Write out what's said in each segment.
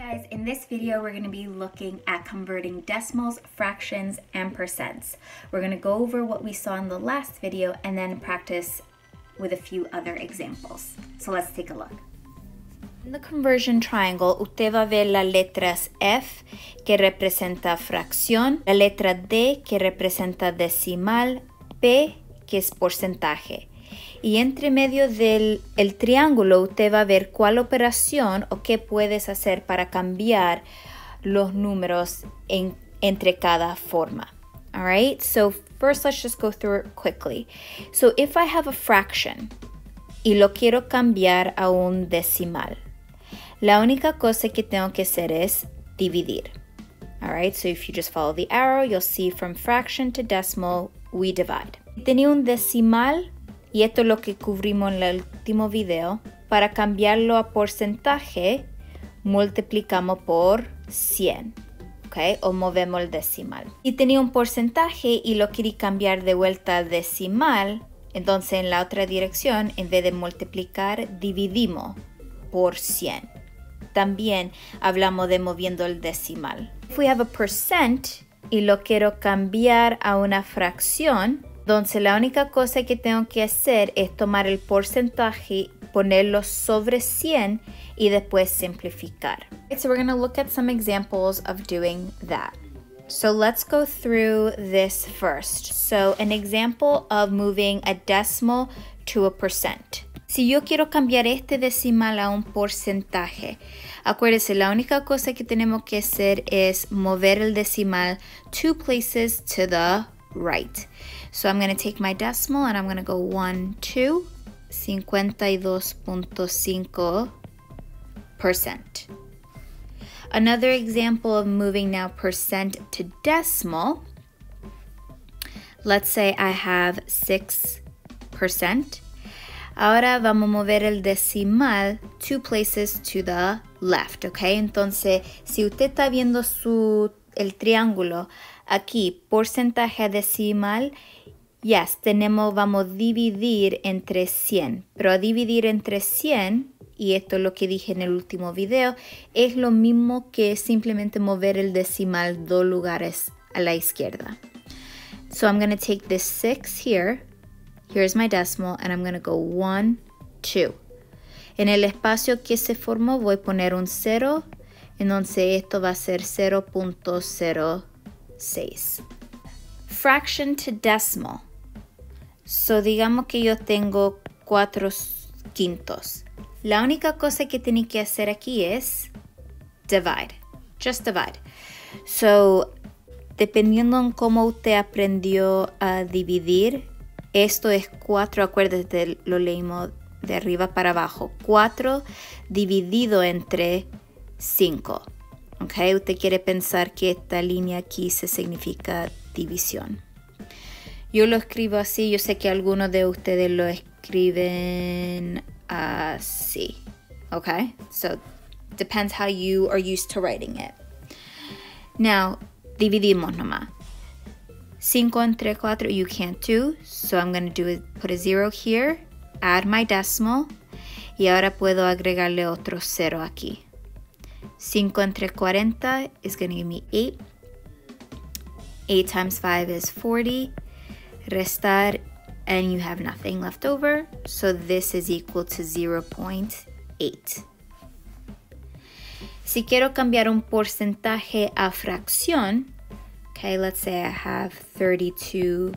Guys, in this video we're going to be looking at converting decimals, fractions, and percents. We're going to go over what we saw in the last video and then practice with a few other examples. So let's take a look. In the conversion triangle, usted va a ver las letras F, que representa fracción, la letra D, que representa decimal, P, que es porcentaje. Y entre medio del triángulo usted va a ver cuál operación o qué puedes hacer para cambiar los números entre cada forma. All right, so first let's just go through it quickly. So if I have a fraction y lo quiero cambiar a un decimal, la única cosa que tengo que hacer es dividir. All right, so if you just follow the arrow, you'll see from fraction to decimal, we divide. Tenía un decimal. Y esto es lo que cubrimos en el último video. Para cambiarlo a porcentaje, multiplicamos por 100. ¿Okay? O movemos el decimal. Si tenía un porcentaje y lo quería cambiar de vuelta a decimal, entonces en la otra dirección, en vez de multiplicar, dividimos por 100. También hablamos de moviendo el decimal. If we have a percent y lo quiero cambiar a una fracción, entonces la única cosa que tengo que hacer es tomar el porcentaje, ponerlo sobre 100 y después simplificar. So we're going to look at some examples of doing that. So let's go through this first. So an example of moving a decimal to a percent. Si yo quiero cambiar este decimal a un porcentaje, acuérdense, la única cosa que tenemos que hacer es mover el decimal 2 places to the right. So I'm going to take my decimal and I'm going to go 1, 2, 52.5%. Another example of moving now percent to decimal. Let's say I have 6%. Ahora vamos a mover el decimal 2 places to the left, ¿ok? Entonces, si usted está viendo el triángulo aquí, porcentaje decimal, yes, vamos a dividir entre 100. Pero a dividir entre 100, y esto es lo que dije en el último video, es lo mismo que simplemente mover el decimal 2 lugares a la izquierda. So I'm going to take this 6 here. Here's my decimal, and I'm going to go 1, 2. En el espacio que se formó voy a poner un 0. Entonces esto va a ser 0.06. Fraction to decimal. So digamos que yo tengo 4/5. La única cosa que tiene que hacer aquí es divide. Just divide. So dependiendo en cómo usted aprendió a dividir, esto es 4, acuérdate, lo leímos de arriba para abajo. 4 dividido entre 5. Okay, usted quiere pensar que esta línea aquí se significa división. Yo lo escribo así, yo sé que algunos de ustedes lo escriben así. Okay, so depends how you are used to writing it. Now, dividimos nomás. 5 entre 4 you can't do, so I'm going to put a 0 here, add my decimal, y ahora puedo agregarle otro 0 aquí. 5 entre 40 is going to give me 8. 8 times 5 is 40. Restar, and you have nothing left over. So this is equal to 0.8. Si quiero cambiar un porcentaje a fracción, okay, let's say I have 32%.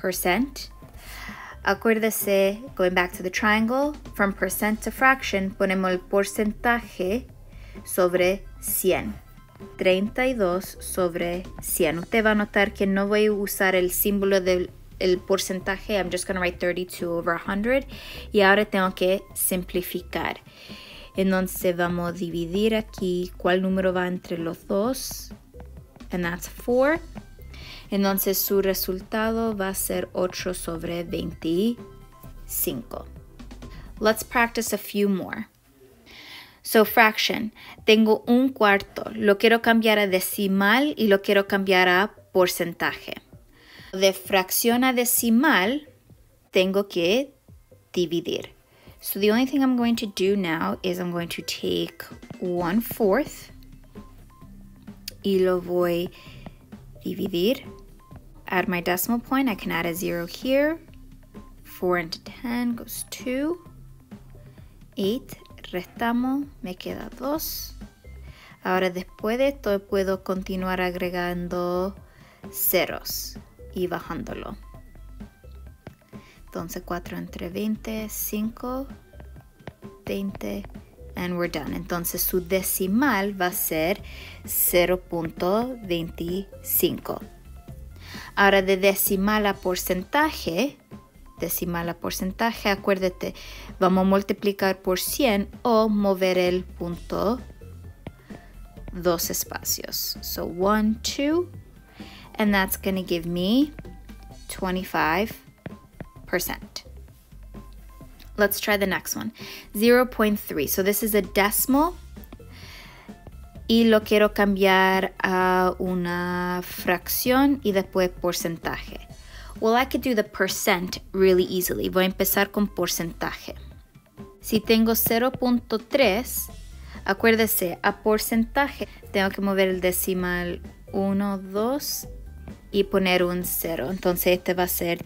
Acuérdese, going back to the triangle, from percent to fraction, ponemos el porcentaje sobre 100. 32 sobre 100. Usted va a notar que no voy a usar el símbolo del porcentaje. I'm just going to write 32 over 100. Y ahora tengo que simplificar. Entonces vamos a dividir aquí cuál número va entre los dos. And that's 4. Entonces su resultado va a ser 8 sobre 25. Let's practice a few more. So fraction, tengo 1/4, lo quiero cambiar a decimal y lo quiero cambiar a porcentaje. De fracción a decimal, tengo que dividir. So the only thing I'm going to do now is I'm going to take 1/4 y lo voy a dividir. Add my decimal point. I can add a 0 here. 4 into 10 goes 2. 8. Restamos. Me queda 2. Ahora después de esto puedo continuar agregando ceros y bajándolo. Entonces 4 entre 20, 5, 20, and we're done. Entonces su decimal va a ser 0.25. Ahora de decimal a porcentaje, acuérdate, vamos a multiplicar por 100 o mover el punto 2 espacios. So 1, 2, and that's going to give me 25%. Let's try the next one. 0.3. So this is a decimal. Y lo quiero cambiar a una fracción y después porcentaje. Well, I could do the percent really easily. Voy a empezar con porcentaje. Si tengo 0.3, acuérdese, a porcentaje tengo que mover el decimal 1, 2 y poner un 0. Entonces este va a ser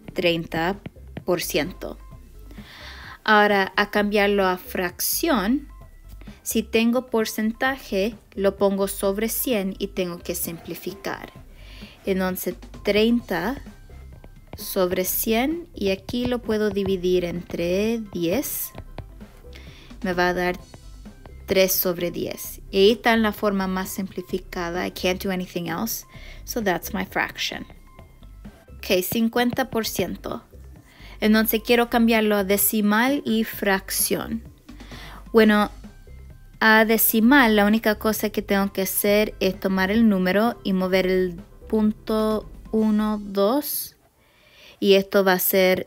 30%. Ahora, a cambiarlo a fracción, si tengo porcentaje, lo pongo sobre 100 y tengo que simplificar. Entonces, 30 sobre 100 y aquí lo puedo dividir entre 10. Me va a dar 3 sobre 10. Y ahí está en la forma más simplificada. I can't do anything else. So that's my fraction. Ok, 50%. Entonces quiero cambiarlo a decimal y fracción. Bueno, a decimal la única cosa que tengo que hacer es tomar el número y mover el punto 1, 2. Y esto va a ser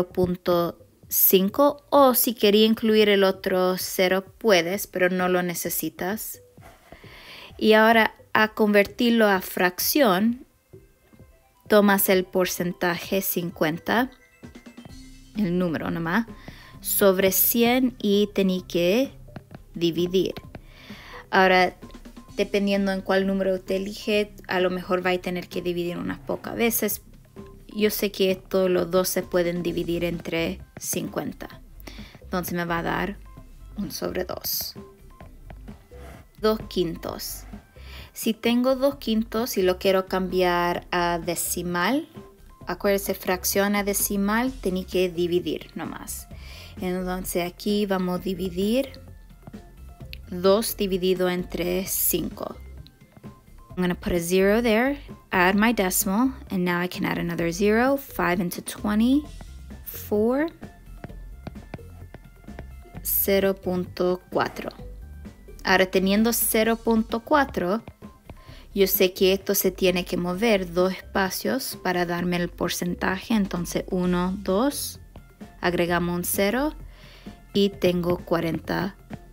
0.5. O si quería incluir el otro 0 puedes, pero no lo necesitas. Y ahora a convertirlo a fracción, tomas el porcentaje 50. El número nomás, sobre 100 y tení que dividir. Ahora, dependiendo en cuál número usted elige, a lo mejor va a tener que dividir unas pocas veces. Yo sé que esto, los dos se pueden dividir entre 50. Entonces me va a dar 1 sobre 2. 2/5. Si tengo 2/5 y lo quiero cambiar a decimal, acuérdense, fracción a decimal, tenía que dividir nomás. Entonces aquí vamos a dividir 2 dividido entre 5. I'm going to put a 0 there, add my decimal, and now I can add another 0. 5 into 20, 4, 0.4. Ahora teniendo 0.4, yo sé que esto se tiene que mover 2 espacios para darme el porcentaje. Entonces 1, 2, agregamos un 0 y tengo 40%.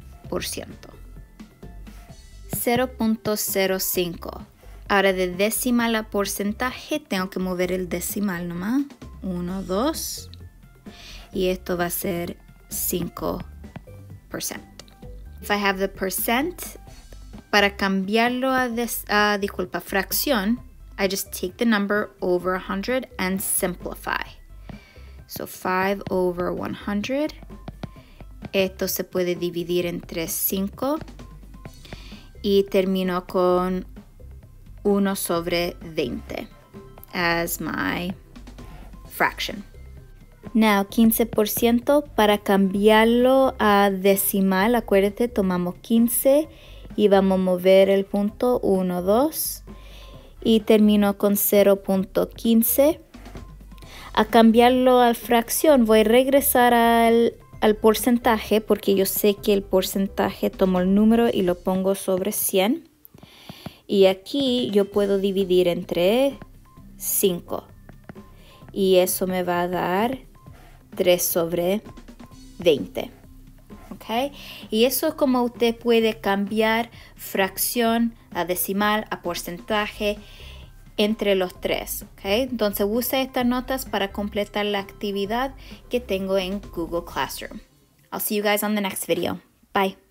0.05. Ahora de decimal a porcentaje tengo que mover el decimal nomás. 1, 2. Y esto va a ser 5%. If I have the percent, para cambiarlo a fracción, I just take the number over 100 and simplify. So 5 over 100. Esto se puede dividir entre 5. Y termino con 1 sobre 20 as my fraction. Now, 15%, para cambiarlo a decimal, acuérdate, tomamos 15 y vamos a mover el punto 1, 2 y termino con 0.15. A cambiarlo a fracción, voy a regresar al porcentaje porque yo sé que el porcentaje tomo el número y lo pongo sobre 100. Y aquí yo puedo dividir entre 5. Y eso me va a dar 3 sobre 20. ¿Ok? Y eso es como usted puede cambiar fracción a decimal a porcentaje entre los tres. ¿Ok? Entonces usa estas notas para completar la actividad que tengo en Google Classroom. I'll see you guys on the next video. Bye.